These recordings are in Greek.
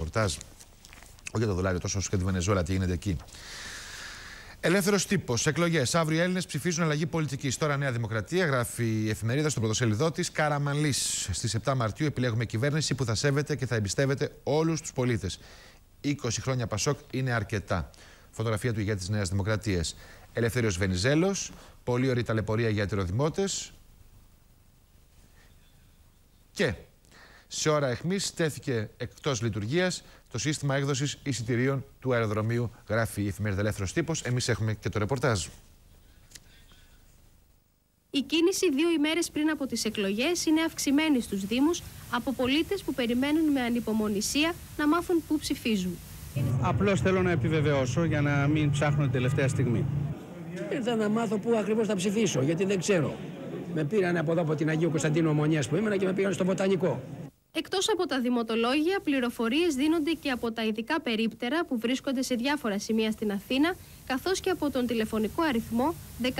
ρεπορτάζ. Όχι για το δολάριο, τόσο όσο και τη Βενεζουέλα, τι γίνεται εκεί. Ελεύθερος τύπος. Εκλογές. Αύριο οι Έλληνες ψηφίζουν αλλαγή πολιτικής. Τώρα Νέα Δημοκρατία, γράφει η εφημερίδα στο πρωτοσέλιδό της. Καραμανλής. Στις 7 Μαρτίου επιλέγουμε κυβέρνηση που θα σέβεται και θα εμπιστεύεται όλους τους πολίτες. 20 χρόνια Πασόκ είναι αρκετά. Φωτογραφία του ηγέτη της Νέας Δημοκρατίας. Ελευθέριος Βενιζέλος. Πολύ ωραία ταλαιπωρία για ετεροδημότες. Και σε ώρα αιχμής τέθηκε εκτός λειτουργίας το σύστημα έκδοσης εισιτηρίων του αεροδρομίου, γράφει η εφημερίδα Ελεύθερος Τύπος. Εμείς έχουμε και το ρεπορτάζ. Η κίνηση 2 ημέρες πριν από τις εκλογές είναι αυξημένη στους Δήμους από πολίτες που περιμένουν με ανυπομονησία να μάθουν πού ψηφίζουν. Απλώς θέλω να επιβεβαιώσω για να μην ψάχνω την τελευταία στιγμή. Ήρθα να μάθω πού ακριβώς θα ψηφίσω, γιατί δεν ξέρω. Με πήραν από εδώ από την Αγίου Κωνσταντίνου Ομονίας που ήμουν και με πήγαν στο Βοτανικό. Εκτός από τα δημοτολόγια, πληροφορίες δίνονται και από τα ειδικά περίπτερα που βρίσκονται σε διάφορα σημεία στην Αθήνα, καθώς και από τον τηλεφωνικό αριθμό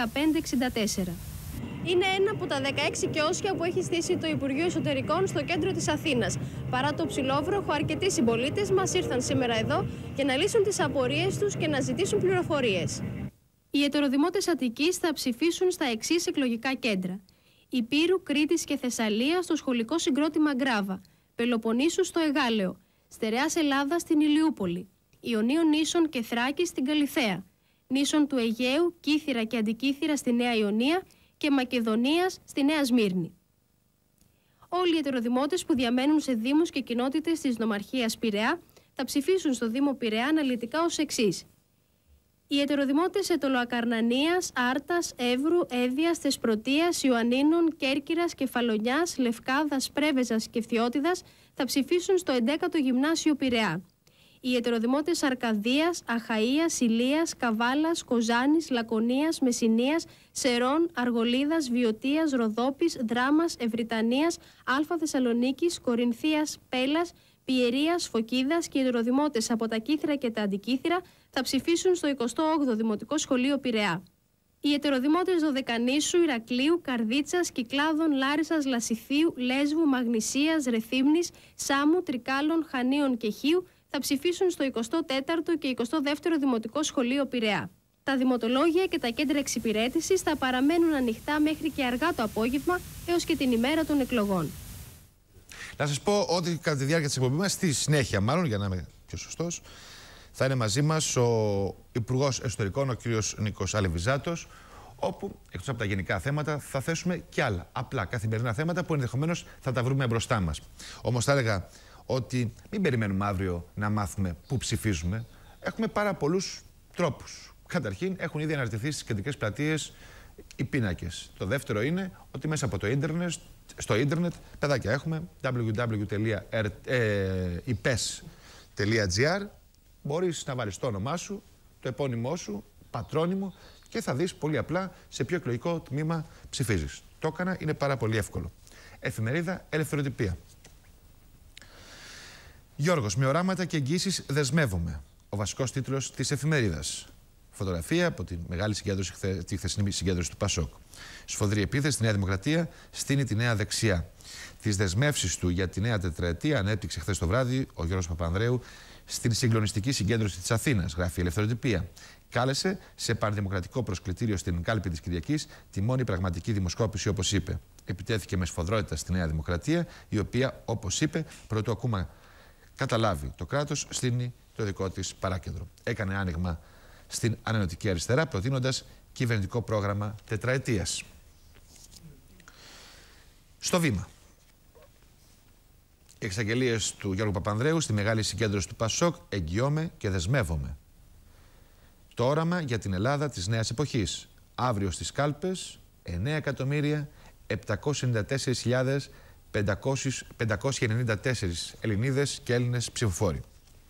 1564. Είναι ένα από τα 16 κιόσκια που έχει στήσει το Υπουργείο Εσωτερικών στο κέντρο της Αθήνας. Παρά το ψηλόβροχο, αρκετοί συμπολίτες μας ήρθαν σήμερα εδώ για να λύσουν τις απορίες τους και να ζητήσουν πληροφορίες. Οι ετεροδημότες Αττικής θα ψηφίσουν στα εξής εκλογικά κέντρα: Υπήρου, Κρήτης και Θεσσαλία στο σχολικό συγκρότημα Γκράβα, Πελοποννήσου στο Εγάλεο, Στερεάς Ελλάδας στην Ηλιούπολη, Ιωνίων Νήσων και Θράκης στην Καλιθέα, Νήσων του Αιγαίου, Κύθυρα και Αντικύθυρα στη Νέα Ιωνία και Μακεδονίας στη Νέα Σμύρνη. Όλοι οι ετεροδημότες που διαμένουν σε δήμους και κοινότητες της νομαρχίας Πειραιά θα ψηφίσουν στο Δήμο Πειραιά αναλυτικά ως εξής: οι ετεροδημότες Ετωλοακαρνανίας, Άρτας, Εύρου, Έδιας, Θεσπρωτείας, Ιωαννίνων, Κέρκυρας, Κεφαλονιάς, Λευκάδας, Πρέβεζας και Φθιώτιδας θα ψηφίσουν στο 11ο Γυμνάσιο Πειραιά. Οι ετεροδημότες Αρκαδίας, Αχαΐας, Ηλίας, Καβάλας, Κοζάνης, Λακωνίας, Μεσσηνίας, Σερών, Αργολίδας, Βιωτίας, Ροδόπης, Δράμας, Ευρυτανίας, Αλφα Θεσσαλονίκης, Κορινθίας, Πέλας, Πιερίας, Φωκίδας και οι ετεροδημότες από τα Κύθυρα και τα Αντικύθυρα θα ψηφίσουν στο 28ο Δημοτικό Σχολείο Πειραιά. Οι ετεροδημότες Δωδεκανήσου, Ηρακλείου, Καρδίτσας, Κυκλάδων, Λάρισσας, Λασιθίου, Λέσβου, Μαγνησίας, Ρεθύμνης, Σάμου, Τρικάλων, Χανίων και Χίου θα ψηφίσουν στο 24ο και 22ο Δημοτικό Σχολείο Πειραιά. Τα δημοτολόγια και τα κέντρα εξυπηρέτησης θα παραμένουν ανοιχτά μέχρι και αργά το απόγευμα έως και την ημέρα των εκλογών. Να σας πω ότι κατά τη διάρκεια της εκπομπής μας, στη συνέχεια μάλλον, για να είμαι πιο σωστός, θα είναι μαζί μας ο Υπουργός Εσωτερικών, ο κ. Νίκος Αλεβιζάτος, όπου εκτός από τα γενικά θέματα θα θέσουμε και άλλα απλά καθημερινά θέματα που ενδεχομένως θα τα βρούμε μπροστά μας. Όμως θα έλεγα ότι μην περιμένουμε αύριο να μάθουμε πού ψηφίζουμε. Έχουμε πάρα πολλούς τρόπους. Καταρχήν, έχουν ήδη αναρτηθεί στις κεντρικές πλατείες οι πίνακες. Το δεύτερο είναι ότι μέσα από το ίντερνετ, στο ίντερνετ, παιδάκια έχουμε www.ipes.gr. Μπορείς να βάλεις το όνομά σου, το επώνυμό σου, πατρόνυμο και θα δεις πολύ απλά σε ποιο εκλογικό τμήμα ψηφίζεις. Το έκανα, είναι πάρα πολύ εύκολο. Εφημερίδα Ελευθεροτυπία. Γιώργος, με οράματα και εγγύσεις δεσμεύομαι. Ο βασικός τίτλος της εφημερίδας. Φωτογραφία από τη μεγάλη συγκέντρωση, τη χθεσινή συγκέντρωση του Πασόκ. Σφοδρή επίθεση στη Νέα Δημοκρατία στείνει τη Νέα Δεξιά. Τις δεσμεύσεις του για τη νέα τετραετία ανέπτυξε χθες το βράδυ ο Γιώργος Παπανδρέου στην συγκλονιστική συγκέντρωση της Αθήνας, γράφει η Ελευθεροτυπία. Κάλεσε σε παραδημοκρατικό προσκλητήριο στην κάλπη της Κυριακής τη μόνη πραγματική δημοσκόπηση, όπως είπε. Επιτέθηκε με σφοδρότητα στη Νέα Δημοκρατία, η οποία, όπως είπε, πρωτού ακόμα καταλάβει το κράτος, στείνει το δικό της παράκεντρο. Έκανε άνοιγμα στην ανενωτική αριστερά, προτείνοντας κυβερνητικό πρόγραμμα τετραετίας. Στο Βήμα. Οι εξαγγελίες του Γιώργου Παπανδρέου στη μεγάλη συγκέντρωση του Πασόκ, εγγυώμαι και δεσμεύομαι. Το όραμα για την Ελλάδα της νέας εποχής. Αύριο στις κάλπες 9.794.594 Ελληνίδες και Έλληνες ψηφοφόροι.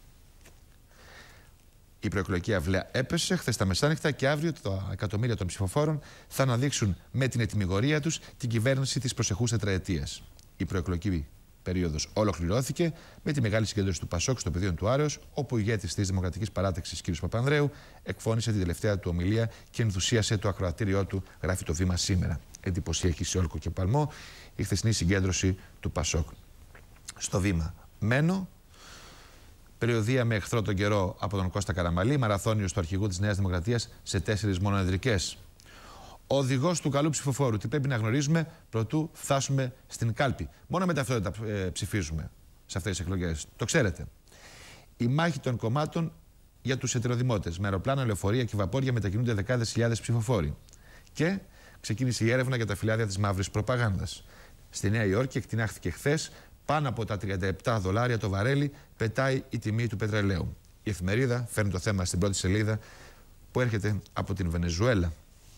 Η προεκλογική αυλαία έπεσε χθες τα μεσάνυχτα και αύριο τα εκατομμύρια των ψηφοφόρων θα αναδείξουν με την ετοιμιγορία τους την κυβέρνηση της προσεχούς τετραετίας. Η προεκλογική περίοδος ολοκληρώθηκε με τη μεγάλη συγκέντρωση του Πασόκ στο πεδίο του Άρεως, όπου ο ηγέτης της Δημοκρατικής Παράταξης κ. Παπανδρέου εκφώνησε την τελευταία του ομιλία και ενθουσίασε το ακροατήριό του, γράφει το Βήμα σήμερα. Εντυπωσιακή σε όλκο και παλμό η χθεσινή συγκέντρωση του Πασόκ. Στο Βήμα μένω. Περιοδεία με εχθρό τον καιρό από τον Κώστα Καραμαλή, μαραθώνιος του αρχηγού της Νέας Δημοκρατίας σε 4 μονοεδρικές. Ο οδηγός του καλού ψηφοφόρου, τι πρέπει να γνωρίζουμε προτού φτάσουμε στην κάλπη. Μόνο με ταυτότητα ψηφίζουμε σε αυτές τις εκλογές. Το ξέρετε. Η μάχη των κομμάτων για τους ετεροδημότες. Με αεροπλάνα, λεωφορεία και βαπόρια μετακινούνται δεκάδες χιλιάδες ψηφοφόροι. Και ξεκίνησε η έρευνα για τα φυλάδια της μαύρης προπαγάνδας. Στη Νέα Υόρκη εκτινάχθηκε χθες πάνω από τα $37 το βαρέλι πετάει η τιμή του πετρελαίου. Η εφημερίδα φέρνει το θέμα στην πρώτη σελίδα που έρχεται από την Βενεζουέλα.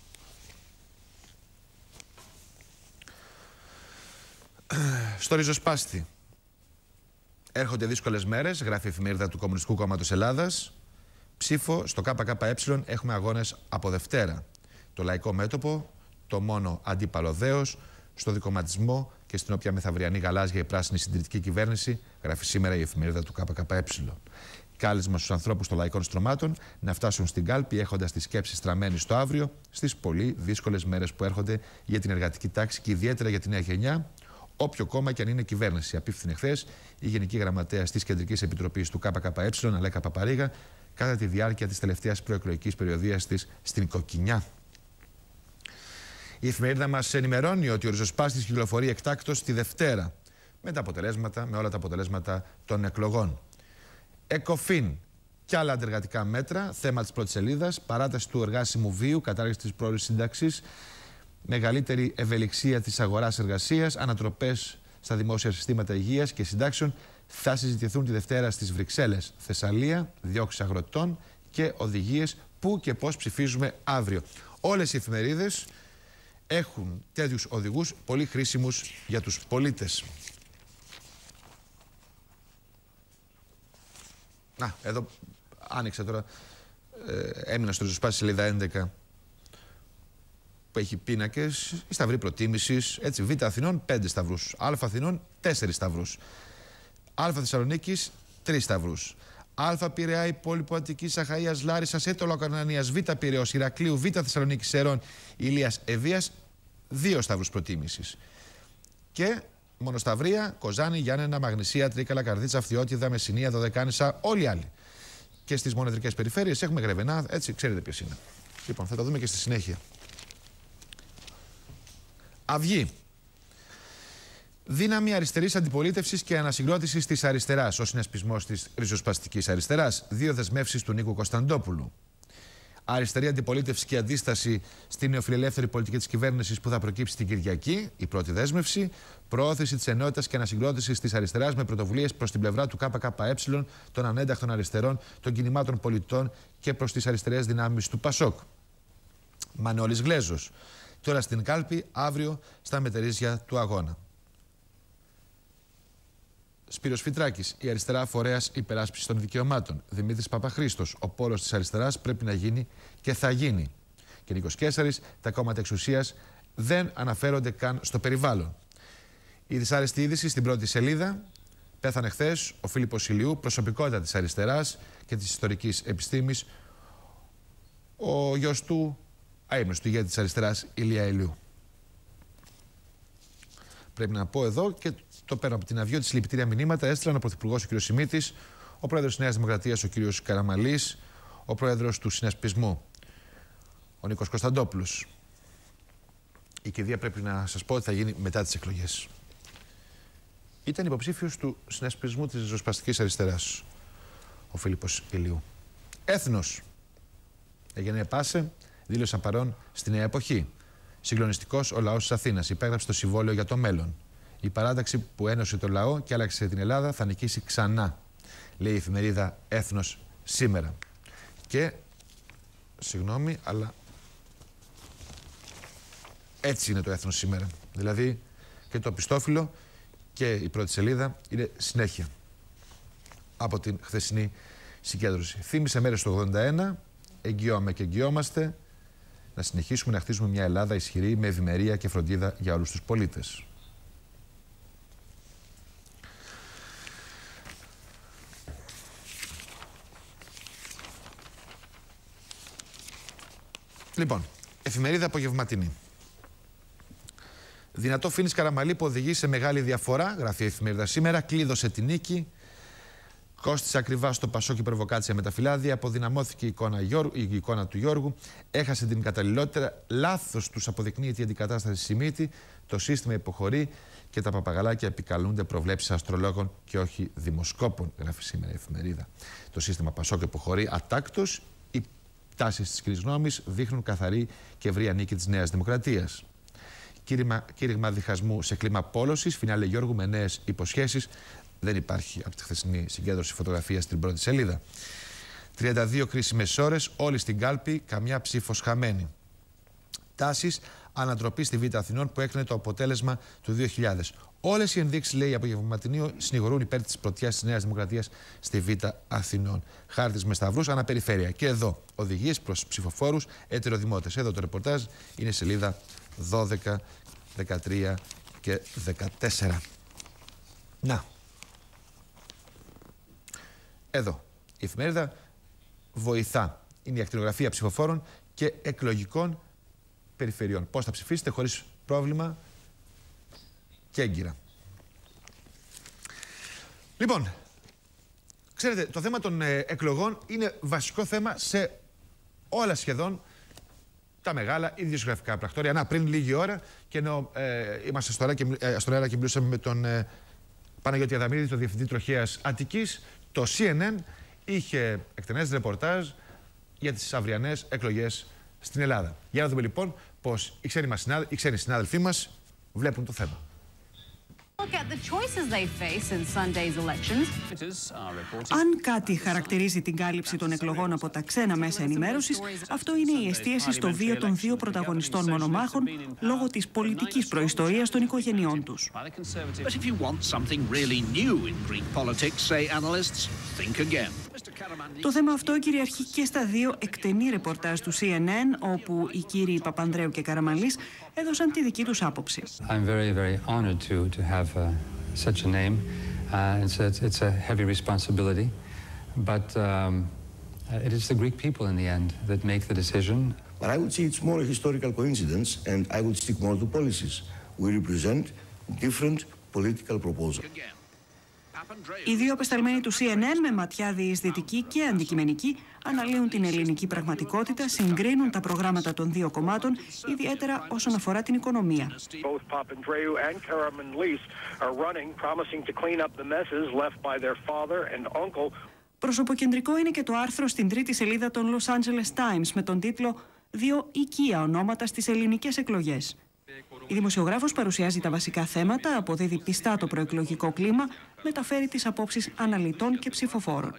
Στο ριζοσπάστη. Έρχονται δύσκολες μέρες, γράφει η εφημερίδα του Κομμουνιστικού Κόμματος Ελλάδας. Ψήφο στο ΚΚΕ έχουμε αγώνες από Δευτέρα. Το λαϊκό μέτωπο, το μόνο αντίπαλο δέος, στο δικομματισμό και στην όποια μεθαυριανή γαλάζια ή πράσινη συντηρητική κυβέρνηση, γράφει σήμερα η εφημερίδα του ΚΚΕ. Κάλεσμα στους ανθρώπους των λαϊκών στρωμάτων να φτάσουν στην κάλπη έχοντας τις σκέψεις στραμμένοι στο αύριο, στις πολύ δύσκολες μέρες που έρχονται για την εργατική τάξη και ιδιαίτερα για τη νέα γενιά, όποιο κόμμα και αν είναι κυβέρνηση. Απίφθινε χθες η Γενική Γραμματέας της Κεντρικής Επιτροπής του ΚΚΕ, Αλέκα Παπαρίγα, κατά τη διάρκεια της τελευταίας προεκλογικής περιοδίας της στην Κοκκινιά. Η εφημερίδα μας ενημερώνει ότι ο ριζοσπάστης κυκλοφορεί εκτάκτως τη Δευτέρα με όλα τα αποτελέσματα των εκλογών. ΕΚΟΦΗΝ και άλλα αντεργατικά μέτρα, θέμα της πρώτης σελίδας, παράταση του εργάσιμου βίου, κατάργηση της πρόορης σύνταξης, μεγαλύτερη ευελιξία της αγοράς εργασίας, ανατροπές στα δημόσια συστήματα υγείας και συντάξεων θα συζητηθούν τη Δευτέρα στις Βρυξέλλες, Θεσσαλία, διώξεις αγροτών και οδηγίες πού και πώς ψηφίζουμε αύριο. Όλες οι εφημερίδες έχουν τέτοιους οδηγούς πολύ χρήσιμους για τους πολίτες. Να, εδώ άνοιξε τώρα, έμεινα στο ριζοσπάστη σελίδα 11 που έχει πίνακες, η σταυρή προτίμησης, έτσι, Β' Αθηνών 5 σταυρούς, Α' Αθηνών 4 σταυρούς, Α' Θεσσαλονίκης 3 σταυρούς, Α' Πειραιά, Υπόλοιπο Αττικής, Αχαΐας, Λάρισσας, Έτωλο Καρνανίας, Β' Πειραιώς, Ηρακλείου, Β' Θεσσαλονίκης, Σερών, Ηλίας, Ευβοίας 2 σταυρούς προτίμησης. Και Μονοσταυρία, Κοζάνη, Γιάννενα, Μαγνησία, Τρίκαλα, Καρδίτσα, Αυτιότιδα, Μεσσηνία, Δωδεκάνησα, όλοι οι άλλοι. Και στις μονεδρικές περιφέρειες έχουμε Γρεβενά, έτσι ξέρετε ποιος είναι. Λοιπόν, θα τα δούμε και στη συνέχεια. Αυγή. Δύναμη αριστερής αντιπολίτευσης και ανασυγκρότησης της αριστεράς. Ο συνασπισμός της ριζοσπαστικής αριστεράς. 2 δεσμεύσεις του Νίκου Κωνσταντόπουλου. Αριστερή αντιπολίτευση και αντίσταση στην νεοφιλελεύθερη πολιτική της κυβέρνησης που θα προκύψει την Κυριακή, η πρώτη δέσμευση. Προώθηση της ενότητας και ανασυγκρότησης της αριστεράς με πρωτοβουλίες προς την πλευρά του ΚΚΕ, των ανένταχτων αριστερών, των κινημάτων πολιτών και προς τις αριστερές δυνάμεις του ΠΑΣΟΚ. Μανώλης Γλέζος. Τώρα στην κάλπη, αύριο στα μετερίζια του αγώνα. Σπύρος Φυτράκης, η αριστερά φορέας υπεράσπισης των δικαιωμάτων. Δημήτρης Παπαχρήστος, ο πόλος της αριστεράς πρέπει να γίνει και θα γίνει. Και Νίκος Κέσσαρης, τα κόμματα εξουσίας δεν αναφέρονται καν στο περιβάλλον. Η δυσάρεστη είδηση στην πρώτη σελίδα. Πέθανε χθες ο Φίλιππος Ηλιού, προσωπικότητα της αριστεράς και της ιστορικής επιστήμης, ο γιος του αείμνηστου ηγέτη της αριστεράς, Ηλία Ηλιού. Πρέπει να πω εδώ και το παίρνω από την Αυγή ότι συλληπιτήρια μηνύματα έστειλαν ο Πρωθυπουργός ο κ. Σιμίτης, ο Πρόεδρος της Νέας Δημοκρατίας ο κ. Καραμαλής, ο Πρόεδρος του Συνασπισμού ο Νίκος Κωνσταντόπουλος. Η κηδεία πρέπει να σας πω ότι θα γίνει μετά τις εκλογές. Ήταν υποψήφιος του Συνασπισμού της Ριζοσπαστικής Αριστεράς ο Φίλιππος Ηλιού. Έθνος. Έγινε πάσε, δήλωσαν παρόν στη Νέα Εποχή. Συγκλονιστικός ο λαός της Αθήνας. Υπέγραψε το συμβόλαιο για το μέλλον. Η παράταξη που ένωσε το λαό και άλλαξε την Ελλάδα θα νικήσει ξανά, λέει η εφημερίδα Έθνος σήμερα. Και, συγγνώμη, αλλά έτσι είναι το Έθνος σήμερα. Δηλαδή και το οπιστόφυλλο και η πρώτη σελίδα είναι συνέχεια από την χθεσινή συγκέντρωση. Θύμισε μέρες του 81, εγγυώμε και εγγυόμαστε να συνεχίσουμε να χτίζουμε μια Ελλάδα ισχυρή με ευημερία και φροντίδα για όλους τους πολίτες. Λοιπόν, εφημερίδα απογευματινή. Δυνατό Φίνης Καραμαλή που οδηγεί σε μεγάλη διαφορά, γράφει η εφημερίδα σήμερα, κλείδωσε την νίκη. Κόστησε ακριβά στο Πασόκ η προβοκάτσια με τα φυλάδια, αποδυναμώθηκε η εικόνα του Γιώργου, έχασε την καταλληλότητα, λάθος τους αποδεικνύεται η αντικατάσταση Σιμίτη, το σύστημα υποχωρεί και τα παπαγαλάκια επικαλούνται προβλέψεις αστρολόγων και όχι δημοσκόπων, γράφει σήμερα η εφημερίδα. Το σύστημα Πασόκ υποχωρεί ατάκτως, οι τάσεις της κοινής γνώμης δείχνουν καθαρή και ευρία νίκη της Νέας Δημοκρατίας. Κήρυγμα διχασμού σε κλίμα πόλωσης, φινάλε Γιώργου με νέες υποσχέσεις. Δεν υπάρχει από τη χθεσινή συγκέντρωση φωτογραφία στην πρώτη σελίδα. 32 κρίσιμες ώρες, όλοι στην κάλπη, καμιά ψήφος χαμένη. Τάσεις ανατροπή στη Β' Αθηνών που έκρινε το αποτέλεσμα του 2000. Όλες οι ενδείξεις, λέει, από Γευματινίο συνηγορούν υπέρ της πρωτιάς της Νέας Δημοκρατίας στη Β' Αθηνών. Χάρτης με σταυρούς, αναπεριφέρεια. Και εδώ οδηγίες προς ψηφοφόρους ετεροδημότες. Εδώ το ρεπορτάζ είναι σελίδα 12, 13 και 14. Να. Εδώ η εφημερίδα βοηθά. Είναι η ακτινογραφία ψηφοφόρων και εκλογικών περιφερειών. Πώς θα ψηφίσετε χωρίς πρόβλημα και έγκυρα. Λοιπόν, ξέρετε, το θέμα των εκλογών είναι βασικό θέμα σε όλα σχεδόν τα μεγάλα ιδιογραφικά πρακτόρια. Να, πριν λίγη ώρα, και ενώ είμαστε στον αέρα και μιλούσαμε με τον Παναγιώτη Αδαμίδη, τον Διευθυντή Τροχέας Αττικής, το CNN είχε εκτενές ρεπορτάζ για τις αυριανές εκλογές στην Ελλάδα. Για να δούμε λοιπόν πώς οι ξένοι συνάδελφοί μας βλέπουν το θέμα. Αν κάτι χαρακτηρίζει την κάλυψη των εκλογών από τα ξένα μέσα ενημέρωσης, αυτό είναι η εστίαση στο βίο των δύο πρωταγωνιστών μονομάχων λόγω της πολιτικής προϊστορίας των οικογενειών τους. Το θέμα αυτό κυριαρχεί και στα δύο εκτενή ρεπορτάζ του CNN, όπου οι κύριοι Παπανδρέου και Καραμανλής έδωσαν τη δική τους άποψη. I'm very, very honored to have such a name. It's a heavy responsibility, but it is the Greek people in the end that make the decision. But I would say it's more a historical coincidence, and I would stick more to policies. We represent different political proposals. Οι δύο απεσταλμένοι του CNN, με ματιά διεισδυτική και αντικειμενική, αναλύουν την ελληνική πραγματικότητα, συγκρίνουν τα προγράμματα των δύο κομμάτων, ιδιαίτερα όσον αφορά την οικονομία. Προσωποκεντρικό είναι και το άρθρο στην τρίτη σελίδα των Los Angeles Times με τον τίτλο «Δύο οικία ονόματα στις ελληνικές εκλογές». Η δημοσιογράφος παρουσιάζει τα βασικά θέματα, αποδίδει πιστά το προεκλογικό κλίμα, μεταφέρει τις απόψεις αναλυτών και ψηφοφόρων.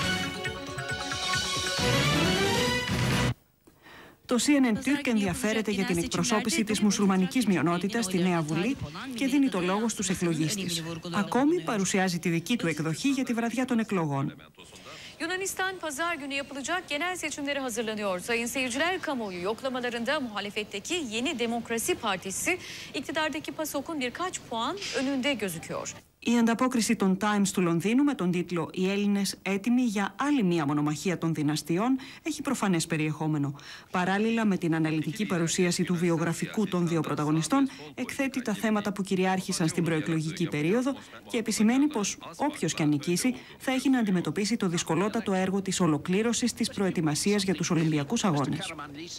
Το CNN Turk ενδιαφέρεται για την εκπροσώπηση της μουσουλμανικής μειονότητας στη Νέα Βουλή και δίνει το λόγο στους εκλογείς της. Ακόμη παρουσιάζει τη δική του εκδοχή για τη βραδιά των εκλογών. Yunanistan pazar günü yapılacak genel seçimleri hazırlanıyor. Sayın seyirciler, kamuoyu yoklamalarında muhalefetteki Yeni Demokrasi Partisi iktidardaki PASOK'un birkaç puan önünde gözüküyor. Η ανταπόκριση των Times του Λονδίνου με τον τίτλο «Οι Έλληνες έτοιμοι για άλλη μία μονομαχία των δυναστιών» έχει προφανές περιεχόμενο. Παράλληλα με την αναλυτική παρουσίαση του βιογραφικού των δύο πρωταγωνιστών, εκθέτει τα θέματα που κυριάρχησαν στην προεκλογική περίοδο και επισημαίνει πως όποιος και αν νικήσει θα έχει να αντιμετωπίσει το δυσκολότατο έργο της ολοκλήρωσης της προετοιμασίας για τους Ολυμπιακούς Αγώνες.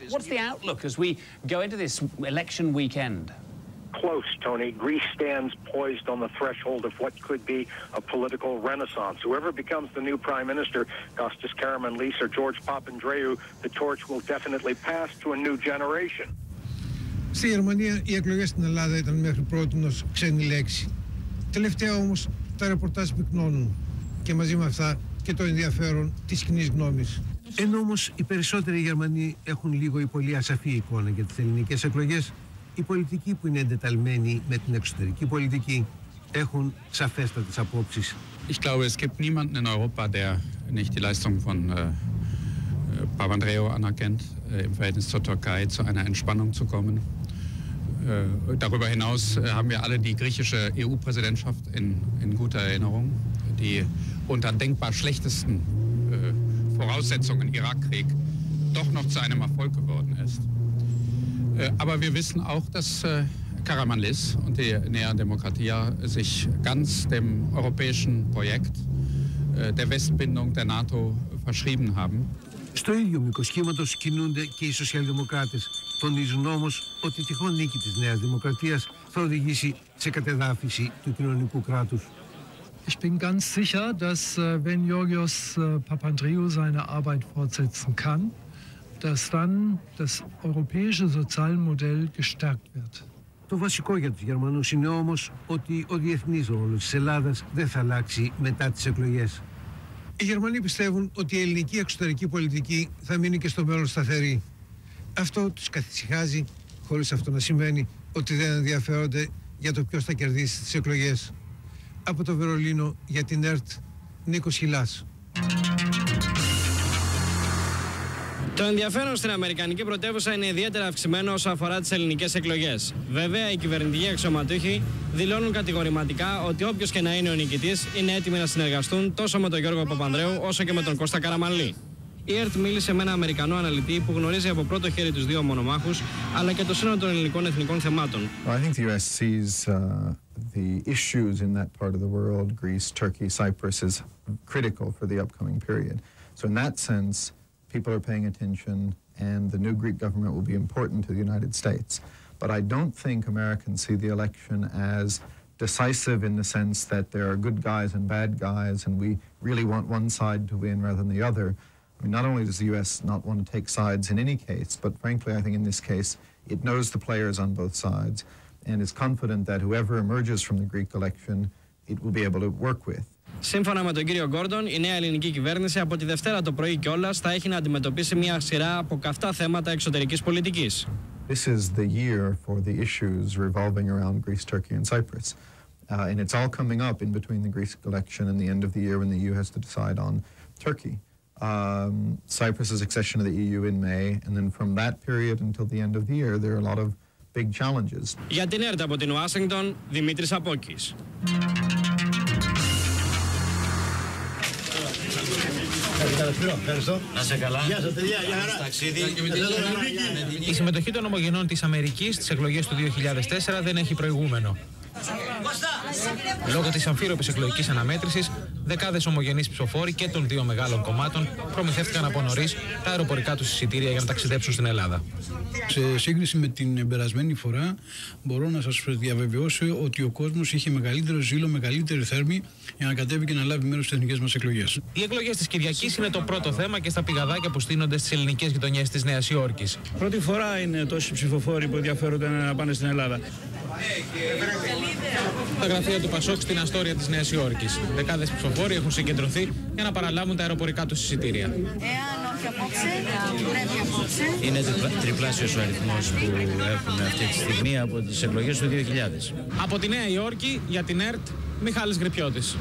Close, Tony. Greece stands poised on the threshold of what could be a political renaissance. Whoever becomes the new prime minister, Kostas Karamanlis or George Papandreou, the torch will definitely pass to a new generation. Στη Γερμανία οι εκλογές στην Ελλάδα ήταν μέχρι πρότινος ξένη λέξη. Τελευταία όμως τα ρεπορτάζ πυκνώνουν και μαζί με αυτά και το ενδιαφέρον της κοινής γνώμης. Ενώ όμως οι περισσότεροι Γερμανοί έχουν λίγο ή πολύ ασαφή εικόνα για τις ελληνικές εκλογές, οι πολιτικοί που είναι εντεταλμένοι με την εξωτερική πολιτική έχουν σαφέστατες απόψεις. Ich glaube, es gibt niemanden in Europa, der nicht die Leistung von Papandreou anerkennt, im Verhältnis zur Türkei zu einer Entspannung zu kommen. Darüber hinaus haben wir alle die griechische EU-Präsidentschaft in guter Erinnerung, die unter denkbar schlechtesten Voraussetzungen Irakkrieg doch noch zu einem Erfolg geworden ist. Aber wir wissen auch, dass Karamanlis und die Nea Demokratia sich ganz dem europäischen Projekt der Westbindung der NATO verschrieben haben. Στο ίδιο μήκος κύματος κινούνται και οι σοσιαλδημοκράτες. Τονίζουν όμως ότι η τυχόν νίκη της Νέας Δημοκρατίας θα οδηγήσει σε κατεδάφιση του κοινωνικού κράτους. Ich bin ganz sicher, dass wenn Georgios Papandreou seine Arbeit fortsetzen kann, dass dann das europäische Sozialmodell gestärkt wird. Το βασικό για τους Γερμανούς είναι όμως ότι ο διεθνής ρόλος της Ελλάδας δεν θα αλλάξει μετά τις εκλογές. Οι Γερμανοί πιστεύουν ότι η ελληνική εξωτερική πολιτική θα μείνει και στο μέλλον σταθερή. Αυτό τους καθησυχάζει, χωρίς αυτό να σημαίνει ότι δεν ενδιαφέρονται για το ποιος θα κερδίσει τις εκλογές. Από το Βερολίνο για την ΕΡΤ, Νίκος Χιλάς. Το ενδιαφέρον στην αμερικανική πρωτεύουσα είναι ιδιαίτερα αυξημένο όσο αφορά τις ελληνικές εκλογές. Βέβαια, οι κυβερνητικοί αξιωματούχοι δηλώνουν κατηγορηματικά ότι όποιος και να είναι ο νικητής είναι έτοιμοι να συνεργαστούν τόσο με τον Γιώργο Παπανδρέου όσο και με τον Κώστα Καραμανλή. Η ΕΡΤ μίλησε με έναν Αμερικανό αναλυτή που γνωρίζει από πρώτο χέρι τους δύο μονομάχους, αλλά και το σύνολο των ελληνικών εθνικών θεμάτων. I think the US sees the issues in that part of the world, Greece, Turkey, Cyprus, is critical for the upcoming period. So in that sense, people are paying attention, and the new Greek government will be important to the United States. But I don't think Americans see the election as decisive in the sense that there are good guys and bad guys, and we really want one side to win rather than the other. I mean, not only does the U.S. not want to take sides in any case, but frankly, I think in this case, it knows the players on both sides and is confident that whoever emerges from the Greek election, it will be able to work with. Σύμφωνα με τον κύριο Γκόρντον, η νέα ελληνική κυβέρνηση από τη Δευτέρα το πρωί κιόλας θα έχει να αντιμετωπίσει μια σειρά από καυτά θέματα εξωτερικής πολιτικής. This is the year for the issues revolving around Greece, Turkey, and Cyprus. And it's all coming up in between the Greek election and the end of the year when the EU has to decide on Turkey. Cyprus's accession to the EU in May, and then from that period until the end of the year, there are a lot of big challenges. Για την ΕΡΤ από την Ουάσιγκτον, Δημήτρης Απόκης. Ευχαριστώ. Να σε καλά. Γεια σας, παιδιά. Γεια χαρά. Η συμμετοχή των ομογενών της Αμερικής στις εκλογές του 2004 δεν έχει προηγούμενο. Λόγω της αμφίροπης εκλογικής αναμέτρησης, δεκάδες ομογενείς ψηφοφόροι και των δύο μεγάλων κομμάτων προμηθεύτηκαν από νωρίς τα αεροπορικά τους εισιτήρια για να ταξιδέψουν στην Ελλάδα. Σε σύγκριση με την περασμένη φορά, μπορώ να σας διαβεβαιώσω ότι ο κόσμος είχε μεγαλύτερο ζήλο, μεγαλύτερη θέρμη για να κατέβει και να λάβει μέρος στις εθνικές μας εκλογές. Οι εκλογές της Κυριακής είναι το πρώτο θέμα και στα πηγαδάκια που στείνονται στις ελληνικές γειτονιές της Νέας Υόρκης. Πρώτη φορά είναι τόσοι ψηφοφόροι που ενδιαφέρονται να πάνε στην Ελλάδα. Τα γραφεία του Πασόκ στην Αστόρια της Νέας Υόρκης. Δεκάδες ψηφοφόροι έχουν συγκεντρωθεί για να παραλάβουν τα αεροπορικά τους εισιτήρια. Εάν όχι απόψε, πρέπει απόψε. Είναι τριπλάσιος ο αριθμός που έχουμε αυτή τη στιγμή από τις εκλογές του 2000. Από τη Νέα Υόρκη, για την ΕΡΤ, Μιχάλης Γρυπιώτης.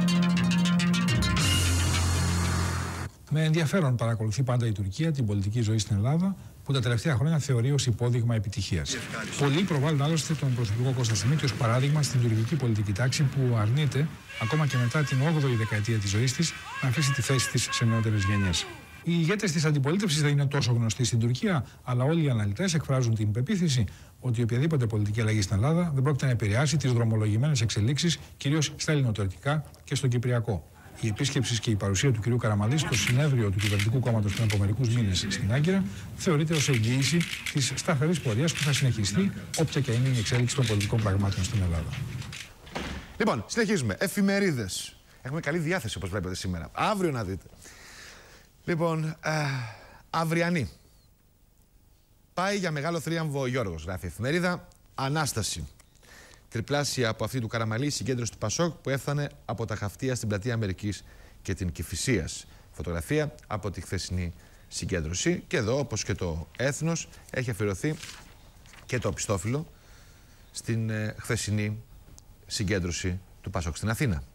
Με ενδιαφέρον παρακολουθεί πάντα η Τουρκία την πολιτική ζωή στην Ελλάδα, που τα τελευταία χρόνια θεωρεί ως υπόδειγμα επιτυχίας. Πολλοί προβάλλουν άλλωστε τον Πρωθυπουργό Κώστα Σιμίτη ως παράδειγμα στην τουρκική πολιτική τάξη που αρνείται, ακόμα και μετά την 8η δεκαετία της ζωής της, να αφήσει τη θέση της σε νεότερες γενιές. Οι ηγέτες της αντιπολίτευσης δεν είναι τόσο γνωστοί στην Τουρκία, αλλά όλοι οι αναλυτές εκφράζουν την πεποίθηση ότι οποιαδήποτε πολιτική αλλαγή στην Ελλάδα δεν πρόκειται να επηρεάσει τις δρομολογημένες εξελίξεις, κυρίως στα ελληνοτουρκικά και στο κυπριακό. Η επίσκεψη και η παρουσία του κ. Καραμανλή στο συνέδριο του κυβερνητικού κόμματος πριν από μερικούς μήνες στην Άγκυρα θεωρείται ως εγγύηση της σταθερής πορείας που θα συνεχιστεί όποια και είναι η εξέλιξη των πολιτικών πραγμάτων στην Ελλάδα. Λοιπόν, συνεχίζουμε. Εφημερίδες. Έχουμε καλή διάθεση όπως βλέπετε σήμερα. Αύριο να δείτε. Λοιπόν, αυριανή. Πάει για μεγάλο θρίαμβο ο Γιώργος, γράφει η εφημερίδα. Ανάσταση. Τριπλάσια από αυτή του Καραμανλή, η συγκέντρωση του Πασόκ που έφτανε από τα Χαυτία στην Πλατεία Αμερικής και την Κηφισίας. Φωτογραφία από τη χθεσινή συγκέντρωση. Και εδώ, όπως και το Έθνος, έχει αφιερωθεί και το οπισθόφυλλο στην χθεσινή συγκέντρωση του Πασόκ στην Αθήνα.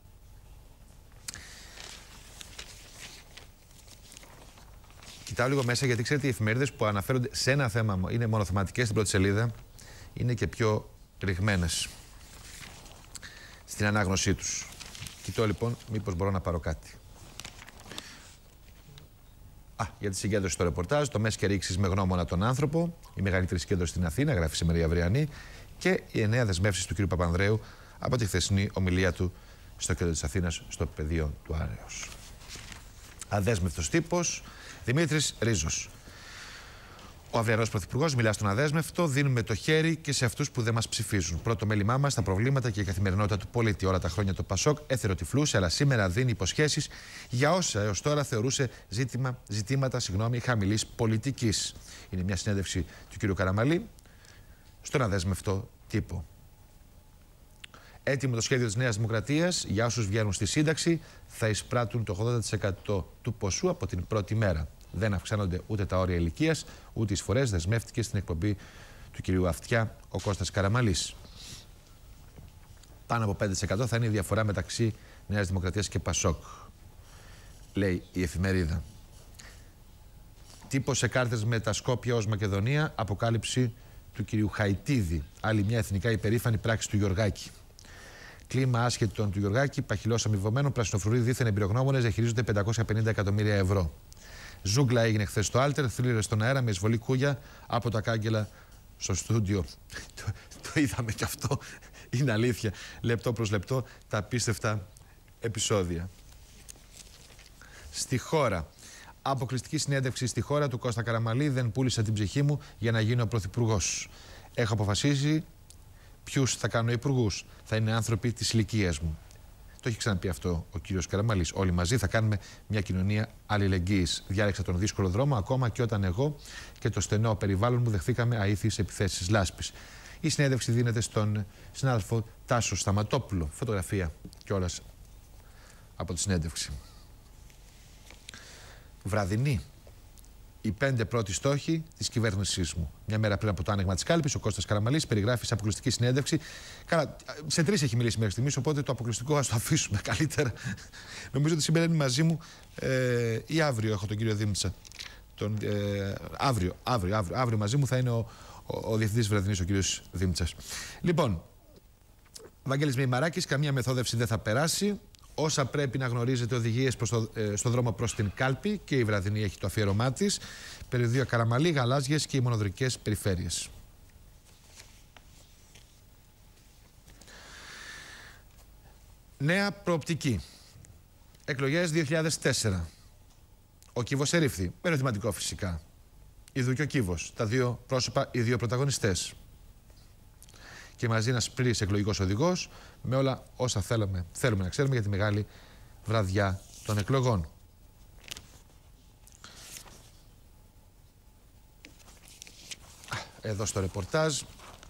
Κοιτάω λίγο μέσα γιατί ξέρετε οι εφημερίδες που αναφέρονται σε ένα θέμα, είναι μονοθεματικές στην πρώτη σελίδα, είναι και πιο ρηγμένες στην ανάγνωσή τους. Κοιτώ λοιπόν μήπως μπορώ να πάρω κάτι. Για τη συγκέντρωση στο ρεπορτάζ, το ΜΕΣ και ρήξεις με γνώμονα τον άνθρωπο, η μεγαλύτερη συγκέντρωση στην Αθήνα, γράφει σήμερα η Αυριανή, και οι 9 δεσμεύσεις του κ. Παπανδρέου από τη χθεσινή ομιλία του στο κέντρο της Αθήνας, στο πεδίο του Άρεως. Αδέσμευτος τύπος, Δημήτρης Ρίζος. Ο αυριανός πρωθυπουργός μιλά στον αδέσμευτο, δίνουμε το χέρι και σε αυτούς που δεν μας ψηφίζουν. Πρώτο μέλημά μας, τα προβλήματα και η καθημερινότητα του πολίτη. Όλα τα χρόνια το Πασόκ εθεροτυφλούσε, αλλά σήμερα δίνει υποσχέσεις για όσα έως τώρα θεωρούσε ζητήματα χαμηλής πολιτικής. Είναι μια συνέντευξη του κ. Καραμαλή στον αδέσμευτο τύπο. Έτοιμο το σχέδιο της Νέας Δημοκρατίας, για όσους βγαίνουν στη σύνταξη, θα εισπράττουν το 80% του ποσού από την πρώτη μέρα. Δεν αυξάνονται ούτε τα όρια ηλικίας, ούτε οι εισφορές, δεσμεύτηκε στην εκπομπή του κυρίου Αυτιά ο Κώστας Καραμαλής. Πάνω από 5% θα είναι η διαφορά μεταξύ Νέας Δημοκρατίας και Πασόκ, λέει η εφημερίδα. Τύπο σε κάρτες με τα Σκόπια ως Μακεδονία, αποκάλυψη του κυρίου Χαϊτίδη. Άλλη μια εθνικά υπερήφανη πράξη του Γιωργάκη. Κλίμα άσχετων του Γιωργάκη, παχυλός αμοιβωμένων, πρασινοφρουροί δίθεν εμπειρογνώμονες διαχειρίζονται 550 εκατομμύρια ευρώ. Ζούγκλα έγινε χθες στο Άλτερ, θρίλερ στον αέρα με εισβολή κούγια από τα κάγκελα στο στούντιο. Το είδαμε κι αυτό. Είναι αλήθεια. Λεπτό προς λεπτό τα απίστευτα επεισόδια. Στη χώρα. Αποκλειστική συνέντευξη στη χώρα του Κώστα Καραμαλή. Δεν πούλησα την ψυχή μου για να γίνω πρωθυπουργός. Έχω αποφασίσει ποιους θα κάνω υπουργούς. Θα είναι άνθρωποι της ηλικίας μου. Το έχει ξαναπεί αυτό ο κύριος Καραμαλής. Όλοι μαζί θα κάνουμε μια κοινωνία αλληλεγγύης. Διάλεξα τον δύσκολο δρόμο, ακόμα και όταν εγώ και το στενό περιβάλλον μου δεχθήκαμε αήθιες επιθέσεις λάσπης. Η συνέντευξη δίνεται στον συνάδελφο Τάσο Σταματόπουλο. Φωτογραφία κιόλας από τη συνέντευξη. Βραδινή. Οι 5 πρώτοι στόχοι της κυβέρνησής μου. Μια μέρα πριν από το άνοιγμα της κάλπης, ο Κώστας Καραμαλής περιγράφει σε αποκλειστική συνέντευξη. Καλά, σε 3 έχει μιλήσει μέχρι στιγμής, οπότε το αποκλειστικό ας το αφήσουμε καλύτερα. Νομίζω ότι συμπεραίνει μαζί μου ή αύριο έχω τον κύριο Δήμητσα. Αύριο μαζί μου θα είναι ο διευθυντής Βραδινής, ο κύριος Δήμητσας. Λοιπόν, Βαγγέλης Μημαράκης, καμία μεθόδευση δεν θα περάσει. Όσα πρέπει να γνωρίζετε, οδηγίες στο δρόμο προς την κάλπη, και η Βραδινή έχει το αφιέρωμά της. Περιοδία Καραμαλή, Γαλάζιες και οι μονοδρικές περιφέρειες. Νέα προοπτική. Εκλογές 2004. Ο Κίβος ερήφθη. Με ερωτηματικό φυσικά. Ιδού και ο Κίβος. Τα δύο πρόσωπα, οι δύο πρωταγωνιστές. Και μαζί ένας πλήρης εκλογικός οδηγός με όλα όσα θέλουμε να ξέρουμε για τη μεγάλη βραδιά των εκλογών. Εδώ στο ρεπορτάζ,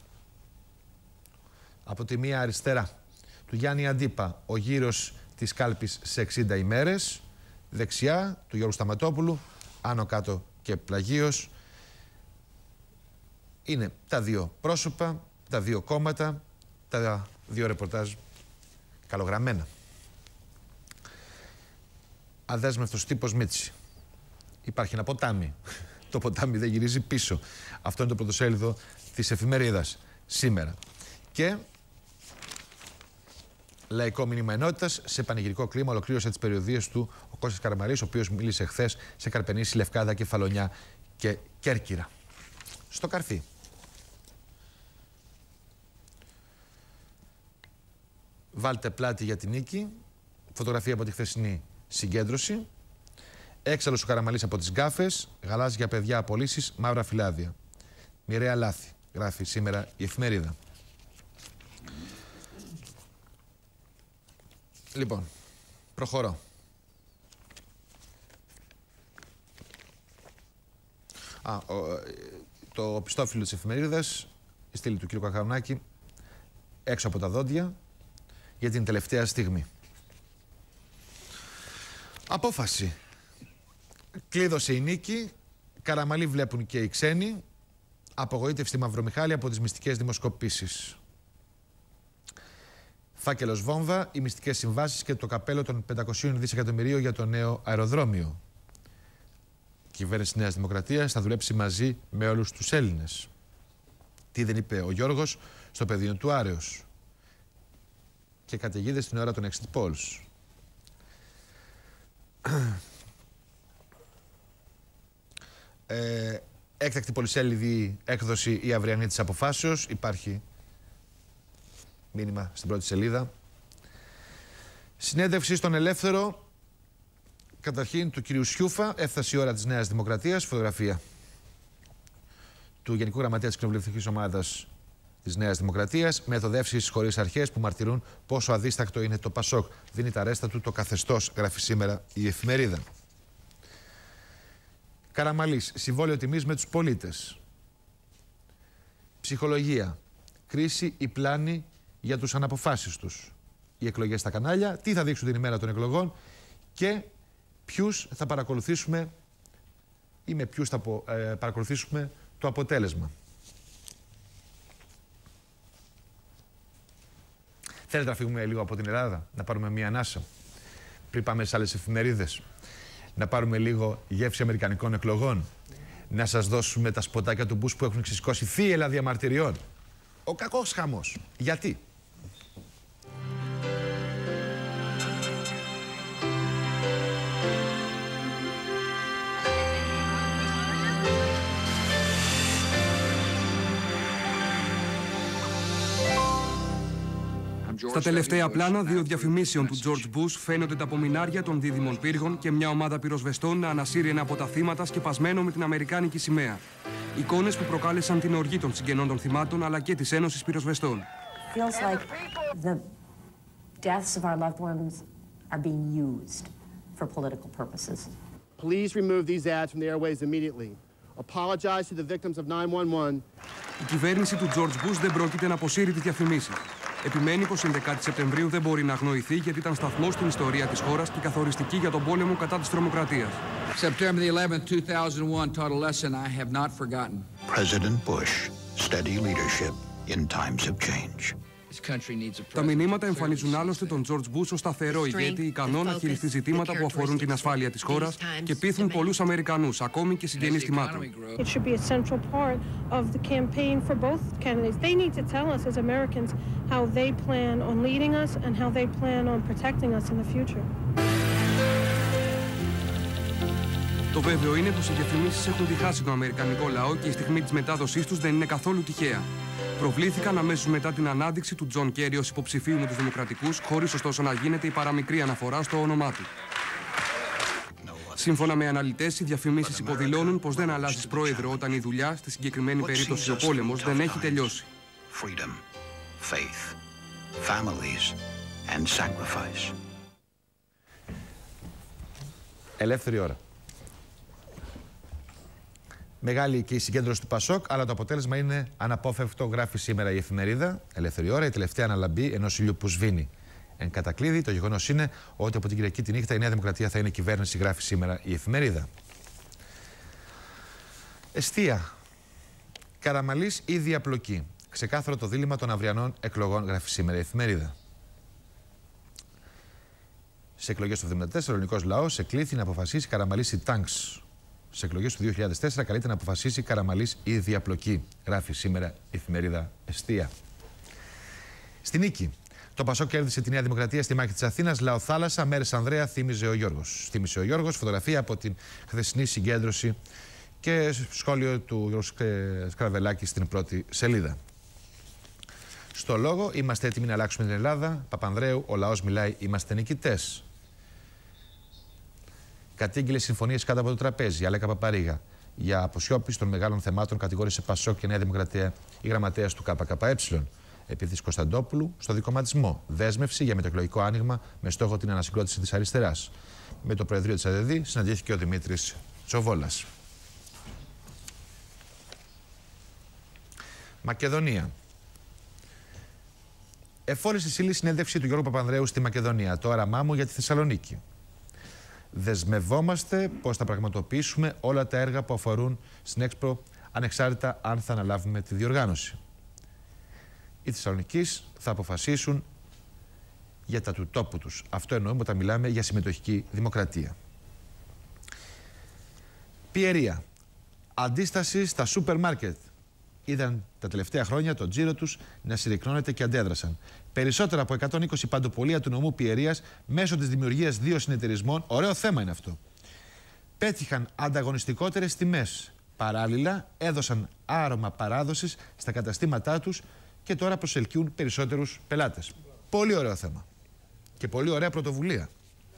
από τη μία αριστερά του Γιάννη Αντίπα, ο γύρος της κάλπης σε 60 ημέρες, δεξιά του Γιώργου Σταματόπουλου, άνω κάτω και πλαγίως. Είναι τα δύο πρόσωπα, τα δύο κόμματα, τα δύο ρεπορτάζ καλογραμμένα. Αδέσμευτος τύπος Μίτσι. Υπάρχει ένα ποτάμι. Το ποτάμι δεν γυρίζει πίσω. Αυτό είναι το πρωτοσέλιδο της εφημερίδας σήμερα. Και λαϊκό μήνυμα ενότητας, σε πανηγυρικό κλίμα ολοκλήρωσε τις περιοδίες του ο Κώστας Καραμαλής, ο οποίος μίλησε χθες σε Καρπενήσι, Λευκάδα, Κεφαλονιά και Κέρκυρα. Στο Καρφί. Βάλτε πλάτη για την νίκη. Φωτογραφία από τη χθεσινή συγκέντρωση. Έξαλλος ο Καραμαλής από τις γκάφες. Γαλάζια παιδιά απολύσεις, μαύρα φυλάδια. Μοιραία λάθη, γράφει σήμερα η εφημερίδα. Λοιπόν, προχωρώ. Το πιστόφυλλο της εφημερίδας, η στήλη του κ. Κακαουνάκη, έξω από τα δόντια, για την τελευταία στιγμή. Απόφαση. Κλείδωσε η νίκη. Καραμαλή βλέπουν και οι ξένοι. Απογοήτευση στη Μαυρομιχάλη από τις μυστικές δημοσκοπήσεις. Φάκελος βόμβα, οι μυστικές συμβάσεις και το καπέλο των 500 δισεκατομμυρίων για το νέο αεροδρόμιο. Η κυβέρνηση Νέας Δημοκρατίας θα δουλέψει μαζί με όλους τους Έλληνες. Τι δεν είπε ο Γιώργος στο πεδίο του Άρεως. Και καταιγίδες στην ώρα των exit polls. Έκτακτη πολυσέλιδη έκδοση η αυριανή της αποφάσεως. Υπάρχει μήνυμα στην πρώτη σελίδα. Συνέντευξη στον Ελεύθερο, καταρχήν του κυρίου Σιούφα, έφτασε η ώρα της Νέας Δημοκρατίας, φωτογραφία του Γενικού Γραμματέα της Κοινοβουλευτικής Ομάδας της Νέας Δημοκρατίας, μεθοδεύσεις χωρίς αρχές που μαρτυρούν πόσο αδίστακτο είναι το Πασόκ. Δίνει τα ρέστα του το καθεστώς, γράφει σήμερα η εφημερίδα. Καραμαλής, συμβόλαιο τιμής με τους πολίτες. Ψυχολογία, κρίση ή πλάνη για τους αναποφάσιστους. Οι εκλογές στα κανάλια, τι θα δείξουν την ημέρα των εκλογών και ποιους θα παρακολουθήσουμε ή με ποιους θα παρακολουθήσουμε το αποτέλεσμα. Θέλετε να φύγουμε λίγο από την Ελλάδα, να πάρουμε μία ανάσα πριν πάμε σε άλλες εφημερίδες, να πάρουμε λίγο γεύση αμερικανικών εκλογών, να σας δώσουμε τα σποτάκια του Μπούς που έχουν ξεσηκώσει θύελλα διαμαρτυριών. Ο κακός χαμός. Γιατί? Στα τελευταία πλάνα, δύο διαφημίσεων του George Bush φαίνονται τα απομεινάρια των δίδυμων πύργων και μια ομάδα πυροσβεστών να ανασύρει ένα από τα θύματα σκεπασμένο με την αμερικάνικη σημαία. Εικόνες που προκάλεσαν την οργή των συγγενών των θυμάτων αλλά και της Ένωσης Πυροσβεστών. Feels like the deaths of our loved ones are being used for political purposes. Please remove these ads from the airways immediately. Apologize to the victims of 911. Η κυβέρνηση του George Bush δεν πρόκειται να αποσύρει τις διαφημίσεις. Επιμένει πως η 11η Σεπτεμβρίου δεν μπορεί να αγνοηθεί γιατί ήταν σταθμός στην ιστορία της χώρας και καθοριστική για τον πόλεμο κατά της τρομοκρατίας. September the 11th, 2001 taught a lesson I have not forgotten. President Bush, steady leadership in times of change. Τα μηνύματα εμφανίζουν άλλωστε τον George Bush ως σταθερό ηγέτη, ικανό να χειριστεί ζητήματα που αφορούν την ασφάλεια της χώρας και πείθουν πολλούς Αμερικανούς, ακόμη και συγγενείς θυμάτων. It should be a central part of the campaign for both candidates. They need to tell us as Americans how they plan on leading us and how they plan on protecting us in the future. Το βέβαιο είναι πως οι διαφημίσεις έχουν διχάσει τον αμερικανικό λαό και η στιγμή της μετάδοσής τους δεν είναι καθόλου τυχαία. Προβλήθηκαν αμέσως μετά την ανάδειξη του Τζον Κέρι ως υποψηφίου με τους Δημοκρατικούς, χωρίς ωστόσο να γίνεται η παραμικρή αναφορά στο όνομά του. Σύμφωνα με αναλυτές, οι διαφημίσεις υποδηλώνουν πως δεν αλλάζεις πρόεδρο όταν η δουλειά, στη συγκεκριμένη περίπτωση ο πόλεμος, δεν έχει τελειώσει. Freedom, faith, families and sacrifice. Ελεύθερη ώρα. Μεγάλη και η συγκέντρωση του Πασόκ, αλλά το αποτέλεσμα είναι αναπόφευκτο, γράφει σήμερα η εφημερίδα Ελεύθερη Ώρα, η τελευταία αναλαμπή ενός ήλιου που σβήνει. Εν κατακλείδη, το γεγονός είναι ότι από την Κυριακή τη νύχτα η Νέα Δημοκρατία θα είναι κυβέρνηση, γράφει σήμερα η εφημερίδα. Εστία. Καραμαλής ή διαπλοκή. Ξεκάθαρο το δίλημμα των αυριανών εκλογών, γράφει σήμερα η εφημερίδα. Σε εκλογές του 1974, ο ελληνικός λαός εκλήθη να αποφασίσει Καραμαλής ή τάγκς. Σε εκλογές του 2004 καλείται να αποφασίσει Καραμαλής ή διαπλοκή, γράφει σήμερα η εφημερίδα Εστία. Στη νίκη. Το Πασόκ κέρδισε τη Νέα Δημοκρατία στη μάχη της Αθήνας. Λαοθάλασσα, μέρες Ανδρέα, θύμιζε ο Γιώργος. Θύμισε ο Γιώργος, φωτογραφία από την χθεσινή συγκέντρωση και σχόλιο του Γιώργου Σκραβελάκη στην πρώτη σελίδα. Στο λόγο, είμαστε έτοιμοι να αλλάξουμε την Ελλάδα. Παπανδρέου, ο λαός μιλάει, είμαστε νικητές. Κατήγγειλε συμφωνίες κάτω από το τραπέζι. Αλέκα Παπαρίγα. Για αποσιώπηση των μεγάλων θεμάτων κατηγόρησε Πασόκ και Νέα Δημοκρατία η γραμματέας του ΚΚΕ. Επίθεση Κωνσταντόπουλου στο δικομματισμό. Δέσμευση για μετεκλογικό άνοιγμα με στόχο την ανασυγκρότηση της αριστεράς. Με το Προεδρείο της ΑΔΕΔ συναντήθηκε ο Δημήτρης Τσοβόλας. Μακεδονία. Εφόρησε σύλλη συνέντευξη του Γιώργου Παπανδρέου στη Μακεδονία. Το όραμά μου για τη Θεσσαλονίκη. Δεσμευόμαστε πως θα πραγματοποιήσουμε όλα τα έργα που αφορούν στην Έξπρο, ανεξάρτητα αν θα αναλάβουμε τη διοργάνωση. Οι Θεσσαλονικείς θα αποφασίσουν για τα του τόπου τους. Αυτό εννοούμε όταν μιλάμε για συμμετοχική δημοκρατία. Πιερία. Αντίσταση στα σούπερ μάρκετ. Είδαν τα τελευταία χρόνια τον τζίρο τους να συρρυκνώνεται και αντέδρασαν. Περισσότερα από 120 παντοπολία του νομού Πιερίας μέσω της δημιουργίας δύο συνεταιρισμών, ωραίο θέμα είναι αυτό, πέτυχαν ανταγωνιστικότερες τιμές. Παράλληλα έδωσαν άρωμα παράδοσης στα καταστήματά τους και τώρα προσελκύουν περισσότερους πελάτες. Πολύ ωραίο θέμα. Και πολύ ωραία πρωτοβουλία.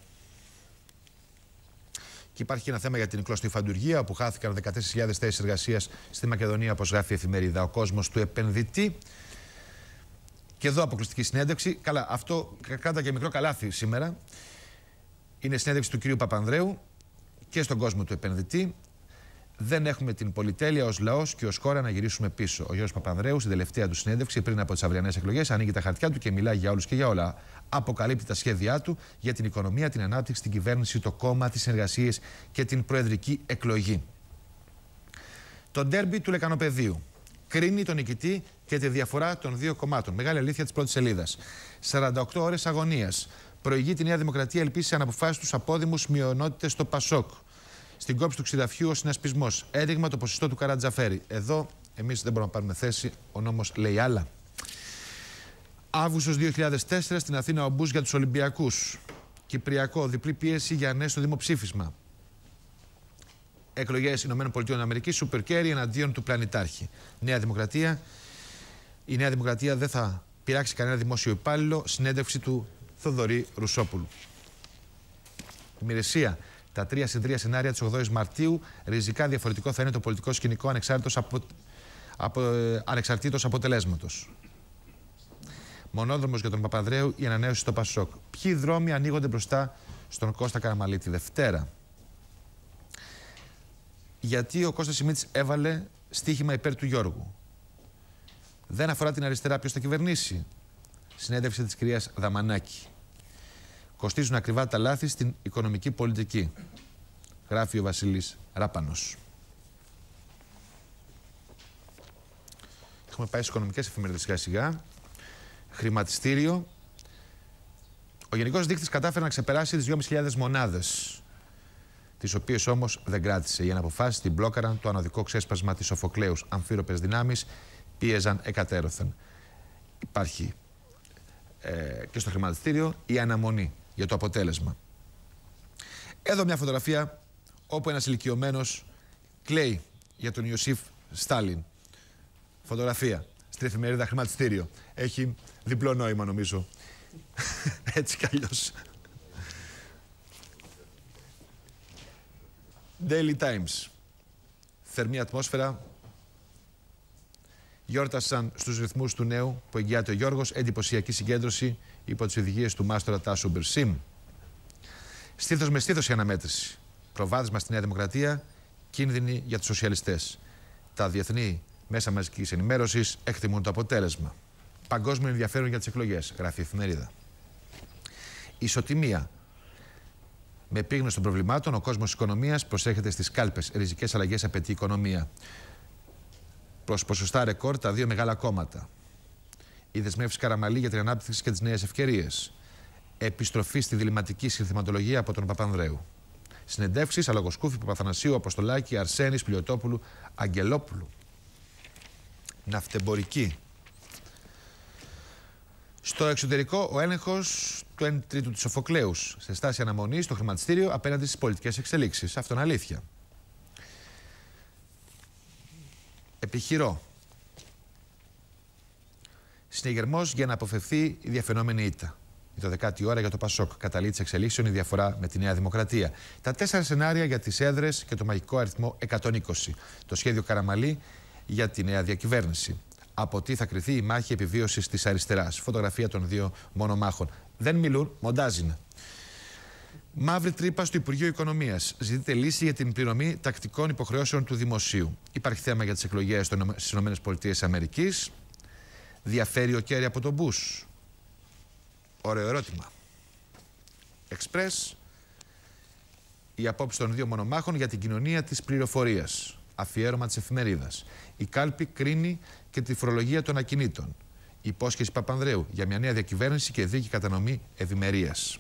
Και υπάρχει και ένα θέμα για την κλωστοϊφαντουργία, όπου χάθηκαν 14.000 θέσεις εργασίας στη Μακεδονία, όπως γράφει η εφημερίδα Ο Κόσμος του Επενδυτή. Και εδώ αποκλειστική συνέντευξη. Καλά, αυτό κράτα και μικρό καλάθι σήμερα. Είναι συνέντευξη του κυρίου Παπανδρέου και στον Κόσμο του Επενδυτή. Δεν έχουμε την πολυτέλεια ως λαός και ως χώρα να γυρίσουμε πίσω. Ο Γιώργος Παπανδρέου, στην τελευταία του συνέντευξη πριν από τις αυριανές εκλογές, ανοίγει τα χαρτιά του και μιλάει για όλους και για όλα. Αποκαλύπτει τα σχέδιά του για την οικονομία, την ανάπτυξη, την κυβέρνηση, το κόμμα, τις συνεργασίες και την προεδρική εκλογή. Το ντέρμπι του Λεκανοπεδίου κρίνει τον νικητή και τη διαφορά των δύο κομμάτων. Μεγάλη αλήθεια της πρώτης σελίδας. 48 ώρες αγωνίας. Προηγεί τη Νέα Δημοκρατία, ελπίσει σε αναποφάσιστους απόδημους μειονότητες στο Πασόκ. Στην κόψη του Ξηδαφιού ο συνασπισμός. Έδειγμα το ποσοστό του Καρατζαφέρη. Εδώ εμείς δεν μπορούμε να πάρουμε θέση. Ο νόμος λέει άλλα. Αύγουστος 2004 στην Αθήνα ο Μπούς για τους Ολυμπιακούς. Κυπριακό, διπλή πίεση για ναι στο δημοψήφισμα. Εκλογές ΗΠΑ, Σούπερ Κέρι εναντίον του πλανητάρχη. Νέα Δημοκρατία. Η Νέα Δημοκρατία δεν θα πειράξει κανένα δημόσιο υπάλληλο. Συνέντευξη του Θοδωρή Ρουσόπουλου. Ημερησία. Τα 3 συν 3 σενάρια της 8ης Μαρτίου. Ριζικά διαφορετικό θα είναι το πολιτικό σκηνικό ανεξαρτήτως αποτελέσματος. Μονόδρομος για τον Παπανδρέου, η ανανέωση στο Πασόκ. Ποιοι δρόμοι ανοίγονται μπροστά στον Κώστα Καραμαλή τη Δευτέρα. Γιατί ο Κώστας Σιμίτης έβαλε στοίχημα υπέρ του Γιώργου. Δεν αφορά την αριστερά ποιος θα κυβερνήσει. Συνέντευξη της κυρίας Δαμανάκη. Κοστίζουν ακριβά τα λάθη στην οικονομική πολιτική. Γράφει ο Βασίλης Ράπανος. Έχουμε πάει στις οικονομικές εφημερίδες σιγά σιγά. Χρηματιστήριο. Ο Γενικός Δείκτης κατάφερε να ξεπεράσει τις 2.500 μονάδες, τις οποίες όμως δεν κράτησε. Οι αναποφάσεις την μπλόκαραν, το ανωδικό ξέσπασμα της Σοφοκλέους. Αμφίροπες δυνάμεις πίεζαν εκατέρωθεν. Υπάρχει και στο χρηματιστήριο η αναμονή για το αποτέλεσμα. Εδώ μια φωτογραφία όπου ένας ηλικιωμένος κλαίει για τον Ιωσήφ Στάλιν. Φωτογραφία στην εφημερίδα Χρηματιστήριο. Έχει διπλό νόημα νομίζω. Έτσι κι αλλιώς. Daily Times. Θερμή ατμόσφαιρα. Γιόρτασαν στους ρυθμούς του νέου που εγγυάται ο Γιώργος. Εντυπωσιακή συγκέντρωση υπό τις οδηγίες του Μάστορα Τάσου Μπερσίμ. Στήθος με στήθος η αναμέτρηση. Προβάδισμα στη Νέα Δημοκρατία. Κίνδυνοι για τους σοσιαλιστές. Τα διεθνή μέσα μαζικής ενημέρωσης εκτιμούν το αποτέλεσμα. Παγκόσμιο ενδιαφέρον για τις εκλογές, γράφει η εφημερίδα. Ισοτιμία. Με επίγνωση των προβλημάτων, ο κόσμος της οικονομίας προσέρχεται στις κάλπες. Ριζικές αλλαγές απαιτεί η οικονομία. Προς ποσοστά ρεκόρ τα δύο μεγάλα κόμματα. Η δεσμεύση Καραμαλή για την ανάπτυξη και τις νέες ευκαιρίες. Επιστροφή στη διλημματική συνθηματολογία από τον Παπανδρέου. Συνεντεύξεις Αλογοσκούφη, Παπαθανασίου, Αποστολάκη, Αρσένης, Πλιωτόπουλου, Αγγελόπουλου. Ναυτεμπορική. Στο εξωτερικό, ο έλεγχος του 1 τρίτου της Σοφοκλέους σε στάση αναμονής στο χρηματιστήριο απέναντι στις πολιτικές εξελίξεις. Αυτό είναι αλήθεια. Επιχειρώ. Συνεγερμός για να αποφευθεί η διαφαινόμενη ήττα. Η 12η ώρα για το Πασόκ. Καταλήτη εξελίξεων η διαφορά με τη Νέα Δημοκρατία. Τα 4 σενάρια για τις έδρες και το μαγικό αριθμό 120. Το σχέδιο Καραμαλή για τη νέα διακυβέρνηση. Από τι θα κριθεί η μάχη επιβίωσης της αριστεράς. Φωτογραφία των δύο μονομάχων. Δεν μιλούν, μοντάζ είναι. Μαύρη τρύπα στο Υπουργείο Οικονομίας. Ζητείται λύση για την πληρωμή τακτικών υποχρεώσεων του δημοσίου. Υπάρχει θέμα για τις εκλογές στις ΗΠΑ. Διαφέρει ο Κέρι από τον Μπούς. Ωραίο ερώτημα. Εξπρές. Η απόψη των δύο μονομάχων για την κοινωνία της πληροφορίας. Αφιέρωμα της εφημερίδας. Η κάλπη κρίνει και τη φορολογία των ακινήτων. Η υπόσχεση Παπανδρέου για μια νέα διακυβέρνηση και δίκαιη κατανομή ευημερίας.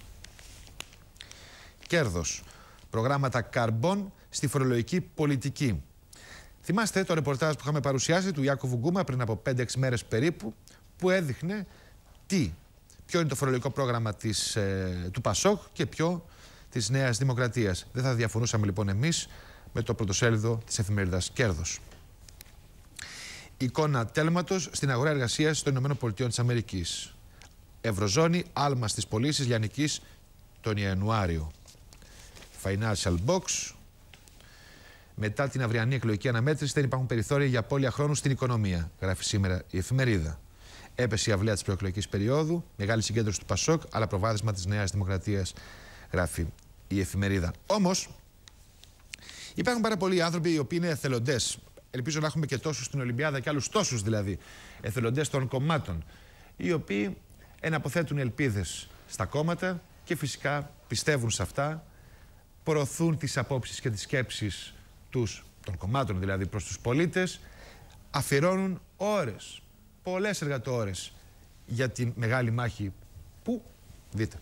Κέρδος. Προγράμματα καρμπών στη φορολογική πολιτική. Θυμάστε το ρεπορτάζ που είχαμε παρουσιάσει του Ιάκωβου Γκούμα πριν από 5-6 μέρες περίπου, που έδειχνε ποιο είναι το φορολογικό πρόγραμμα του Πασόκ και ποιο της Νέας Δημοκρατίας. Δεν θα διαφωνούσαμε λοιπόν εμείς με το πρωτοσέλιδο της εφημερίδας Κέρδος. Εικόνα τέλματος στην αγορά εργασίας των ΗΠΑ. Ευρωζώνη, άλμα στις πωλήσεις λιανικής τον Ιανουάριο. Financial Box. Μετά την αυριανή εκλογική αναμέτρηση δεν υπάρχουν περιθώρια για απώλεια χρόνου στην οικονομία, γράφει σήμερα η εφημερίδα. Έπεσε η αυλαία της προεκλογικής περίοδου, μεγάλη συγκέντρωση του Πασόκ, αλλά προβάδισμα της Νέας Δημοκρατίας, γράφει η εφημερίδα. Όμως, υπάρχουν πάρα πολλοί άνθρωποι οι οποίοι είναι εθελοντές. Ελπίζω να έχουμε και τόσους στην Ολυμπιάδα και άλλους τόσους δηλαδή εθελοντές των κομμάτων, οι οποίοι εναποθέτουν ελπίδες στα κόμματα και φυσικά πιστεύουν σε αυτά, προωθούν τις απόψεις και τις σκέψεις των κομμάτων δηλαδή προς τους πολίτες, αφιερώνουν ώρες, πολλές εργατόρες για τη μεγάλη μάχη που δείτε.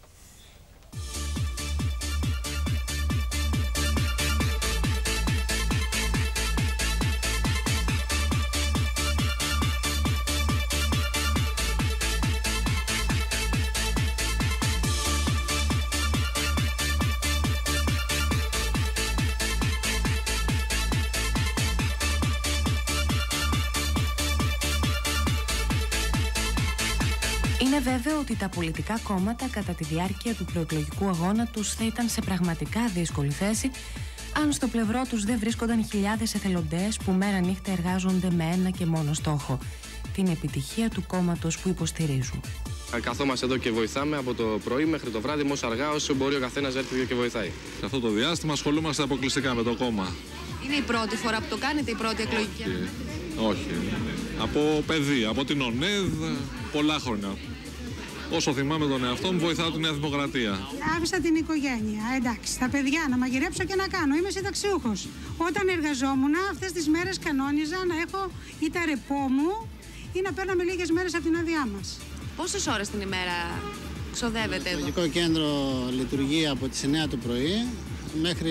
Είναι βέβαιο ότι τα πολιτικά κόμματα κατά τη διάρκεια του προεκλογικού αγώνα τους θα ήταν σε πραγματικά δύσκολη θέση αν στο πλευρό τους δεν βρίσκονταν χιλιάδες εθελοντές που μέρα νύχτα εργάζονται με ένα και μόνο στόχο, την επιτυχία του κόμματος που υποστηρίζουν. Καθόμαστε εδώ και βοηθάμε από το πρωί μέχρι το βράδυ, όσο αργά όσο μπορεί ο καθένας να έρθει και βοηθάει. Σε αυτό το διάστημα ασχολούμαστε αποκλειστικά με το κόμμα. Είναι η πρώτη φορά που το κάνετε, η πρώτη εκλογική? Όχι. Από παιδί, από την ΟΝΕΔ, πολλά χρόνια. Όσο θυμάμαι τον εαυτό μου, βοηθάω τη Νέα Δημοκρατία. Άφησα την οικογένεια, εντάξει, τα παιδιά να μαγειρέψω και να κάνω. Είμαι συνταξιούχος. Όταν εργαζόμουν, αυτές τις μέρες κανόνιζα να έχω ή τα ρεπό μου ή να παίρναμε λίγες μέρες από την άδειά μας. Πόσες ώρες την ημέρα ξοδεύετε εδώ? Το Λογικό Κέντρο λειτουργεί από τις 9 το πρωί μέχρι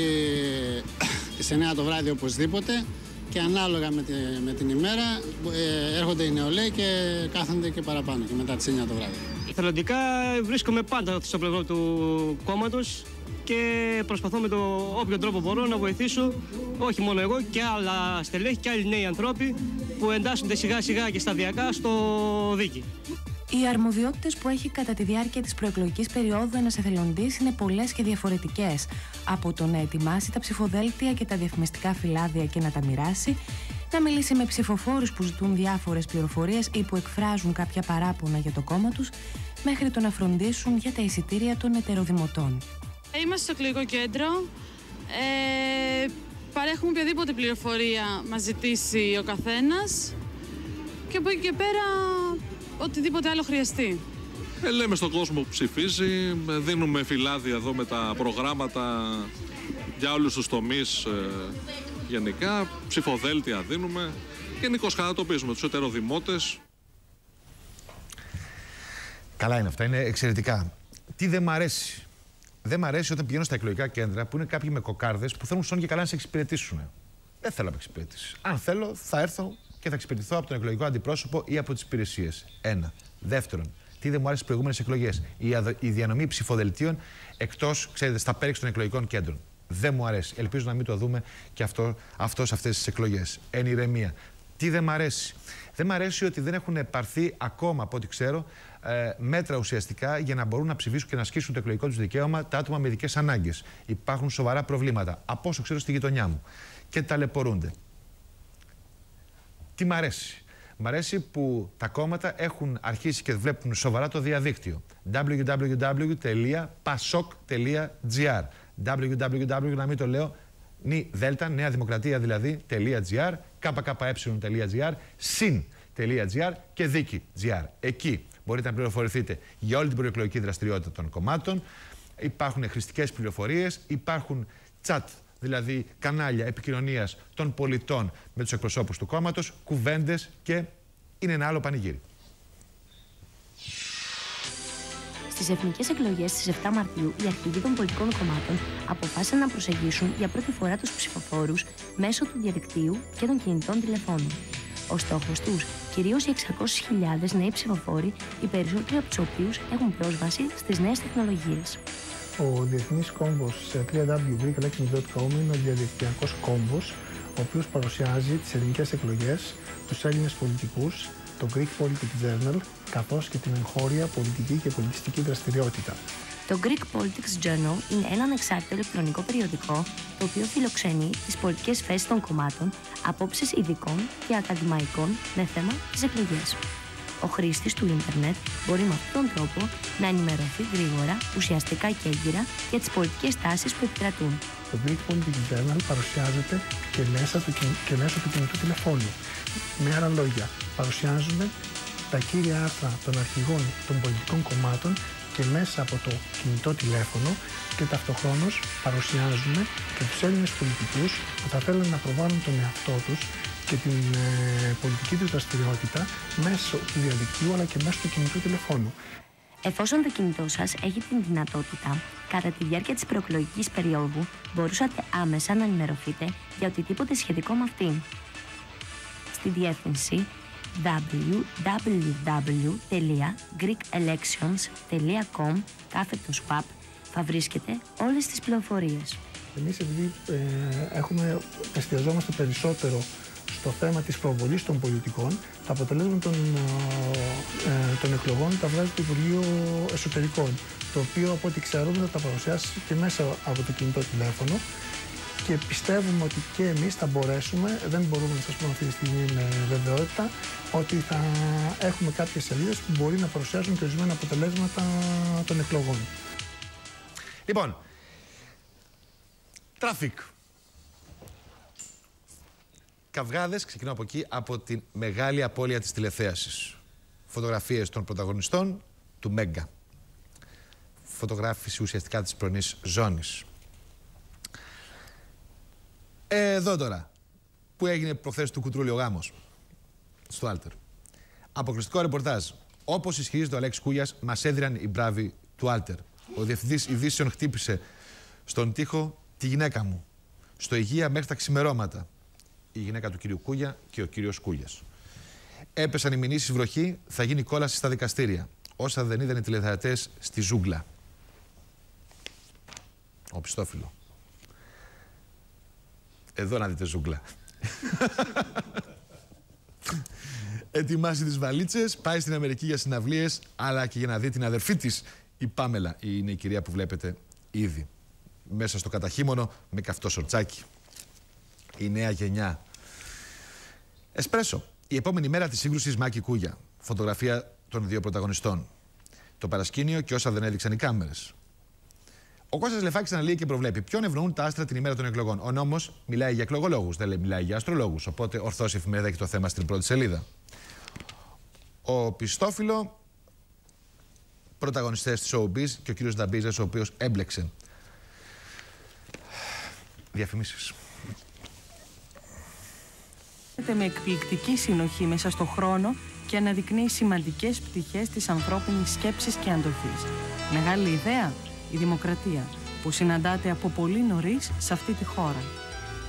τις 9 το βράδυ οπωσδήποτε. Και ανάλογα με την ημέρα έρχονται οι νεολαίοι και κάθονται και παραπάνω και μετά τις 9 το βράδυ. Θελοντικά βρίσκομαι πάντα στο πλευρό του κόμματος και προσπαθώ με όποιο τρόπο μπορώ να βοηθήσω, όχι μόνο εγώ, και άλλα στελέχη και άλλοι νέοι ανθρώποι που εντάσσονται σιγά σιγά και σταδιακά στο δίκη. Οι αρμοδιότητες που έχει κατά τη διάρκεια της προεκλογικής περίοδου ένας εθελοντής είναι πολλές και διαφορετικές. Από το να ετοιμάσει τα ψηφοδέλτια και τα διαφημιστικά φυλάδια και να τα μοιράσει, να μιλήσει με ψηφοφόρους που ζητούν διάφορες πληροφορίες ή που εκφράζουν κάποια παράπονα για το κόμμα τους, μέχρι το να φροντίσουν για τα εισιτήρια των ετεροδημοτών. Είμαστε στο εκλογικό κέντρο. Παρέχουμε οποιαδήποτε πληροφορία μας ζητήσει ο καθένας και από εκεί και πέρα οτιδήποτε άλλο χρειαστεί. Λέμε στον κόσμο που ψηφίζει, δίνουμε φυλάδια εδώ με τα προγράμματα για όλους τους τομείς γενικά, ψηφοδέλτια δίνουμε, γενικώς κατατοπίζουμε τους ετεροδημότες. Καλά είναι αυτά, είναι εξαιρετικά. Τι δεν μ' αρέσει. Δεν μ' αρέσει όταν πηγαίνω στα εκλογικά κέντρα που είναι κάποιοι με κοκάρδες που θέλουν σόν και καλά να σε εξυπηρετήσουν. Δεν θέλω να με εξυπηρετήσεις. Αν θέλω, θα έρθω και θα εξυπηρετηθώ από τον εκλογικό αντιπρόσωπο ή από τις υπηρεσίες. Ένα. Δεύτερον, τι δεν μου άρεσε στις προηγούμενες εκλογές. Η διανομή ψηφοδελτίων εκτός, ξέρετε, στα πέριξ των εκλογικών κέντρων. Δεν μου αρέσει. Ελπίζω να μην το δούμε και αυτό σε αυτές τις εκλογές. Εν ηρεμία. Τι δεν μ' αρέσει. Δεν μ' αρέσει ότι δεν έχουν πάρθει ακόμα, από ό,τι ξέρω, μέτρα ουσιαστικά για να μπορούν να ψηφίσουν και να ασκήσουν το εκλογικό τους δικαίωμα τα άτομα με ειδικές ανάγκες. Υπάρχουν σοβαρά προβλήματα, από όσο ξέρω στη γειτονιά μου. Και ταλαιπωρούνται. Τι μ' αρέσει. Μ' αρέσει που τα κόμματα έχουν αρχίσει και βλέπουν σοβαρά το διαδίκτυο. www.pasok.gr www, να μην το λέω, Νέα Δημοκρατία δηλαδή, .gr, kkε.gr, συν.gr και δίκη.gr. Εκεί μπορείτε να πληροφορηθείτε για όλη την προεκλογική δραστηριότητα των κομμάτων. Υπάρχουν χρηστικές πληροφορίες, υπάρχουν chat, δηλαδή κανάλια επικοινωνίας των πολιτών με τους εκπροσώπους του κόμματος, κουβέντες και είναι ένα άλλο πανηγύρι. Στις εθνικές εκλογές στις 7 Μαρτίου, οι αρχηγοί των πολιτικών κομμάτων αποφάσισαν να προσεγγίσουν για πρώτη φορά τους ψηφοφόρους μέσω του διαδικτύου και των κινητών τηλεφώνων. Ο στόχος τους, κυρίως οι 600.000 νέοι ψηφοφόροι, οι περισσότεροι από τους οποίους έχουν πρόσβαση στις νέες τεχνολογίες. Ο διεθνής κόμβος www.greekelections.com είναι ο διαδικτυακός κόμβος, ο οποίος παρουσιάζει τις ελληνικές εκλογές, τους Έλληνες πολιτικούς το Greek Politics Journal, καθώς και την εγχώρια πολιτική και πολιτιστική δραστηριότητα. Το Greek Politics Journal είναι ένα ανεξάρτητο ηλεκτρονικό περιοδικό το οποίο φιλοξενεί τις πολιτικές θέσεις των κομμάτων, απόψεις ειδικών και ακαδημαϊκών με θέμα τις εκλογές. Ο χρήστης του ίντερνετ μπορεί με αυτόν τον τρόπο να ενημερωθεί γρήγορα, ουσιαστικά και έγκυρα για τις πολιτικές τάσεις που επικρατούν. Το Greek Politics Journal παρουσιάζεται και μέσω του κινητού τηλεφώνου. Με άλλα λόγια, παρουσιάζονται τα κύρια άρθρα των αρχηγών των πολιτικών κομμάτων και μέσα από το κινητό τηλέφωνο και ταυτοχρόνως παρουσιάζουμε και τους Έλληνες πολιτικούς που θα θέλουν να προβάλλουν τον εαυτό τους και την πολιτική τους δραστηριότητα μέσω του διαδικτύου αλλά και μέσω του κινητού τηλεφώνου. Εφόσον το κινητό σας έχει την δυνατότητα, κατά τη διάρκεια της προεκλογικής περίοδου μπορούσατε άμεσα να ενημερωθείτε για οτιδήποτε σχετικό με αυτήν. Στη διεύθυνση www.greekelections.com/swap θα βρίσκετε όλες τις πληροφορίες. Εμείς επειδή εστιαζόμαστε περισσότερο στο θέμα της προβολής των πολιτικών, τα αποτελέσματα των εκλογών τα βγάζει το Υπουργείο Εσωτερικών, το οποίο από ό,τι ξέρουμε θα τα παρουσιάσει και μέσα από το κινητό τηλέφωνο και πιστεύουμε ότι και εμείς θα μπορέσουμε, δεν μπορούμε να σας πούμε αυτή τη στιγμή με βεβαιότητα, ότι θα έχουμε κάποιες σελίδες που μπορεί να παρουσιάζουν και ορισμένα αποτελέσματα των εκλογών. Λοιπόν, τράφικ. Καυγάδες, ξεκινώ από εκεί, από τη μεγάλη απώλεια της τηλεθέασης. Φωτογραφίες των πρωταγωνιστών του Μέγκα. Φωτογράφηση ουσιαστικά της πρωινής ζώνης. Εδώ τώρα, που έγινε προχθές του Κουτρούλη ο γάμος, στο Άλτερ. Αποκριστικό ρεπορτάζ. Όπως ισχυρίζεται ο Αλέξης Κούγιας, μας έδιραν οι μπράβοι του Άλτερ. Ο διευθυντής ειδήσεων χτύπησε στον τοίχο τη γυναίκα μου. Στο υγεία μέχρι τα ξημερώματα. Η γυναίκα του κυρίου Κούγια και ο κύριος Κούγιας. Έπεσαν οι μηνύσεις βροχή, θα γίνει κόλαση στα δικαστήρια. Όσα δεν είδαν οι τηλεθεατές στη ζούγκλα. Ο Πιστόφυλλο. Εδώ να δείτε ζούγκλα. Ετοιμάσει τις βαλίτσες, πάει στην Αμερική για συναυλίες, αλλά και για να δει την αδερφή της, η Πάμελα. Είναι η κυρία που βλέπετε ήδη. Μέσα στο καταχύμωνο με καυτό σορτσάκι. Η νέα γενιά. Εσπρέσο. Η επόμενη μέρα της σύγκρουσης Μάκη Κούγια. Φωτογραφία των δύο πρωταγωνιστών. Το παρασκήνιο και όσα δεν έδειξαν οι κάμερες. Ο Κώστας Λεφάκης αναλύει και προβλέπει ποιον ευνοούν τα άστρα την ημέρα των εκλογών. Ο νόμος μιλάει για εκλογολόγους, δεν μιλάει για αστρολόγους. Οπότε ορθώς η εφημερίδα έχει το θέμα στην πρώτη σελίδα. Ο Πιστόφυλλο, πρωταγωνιστές της Showbiz και ο κύριος Νταμπίζας, ο οποίος έμπλεξε. Διαφημίσεις. Με εκπληκτική συνοχή μέσα στο χρόνο και αναδεικνύει σημαντικές πτυχές της ανθρώπινης σκέψης και αντοχής. Μεγάλη ιδέα, η δημοκρατία, που συναντάται από πολύ νωρίς σε αυτή τη χώρα.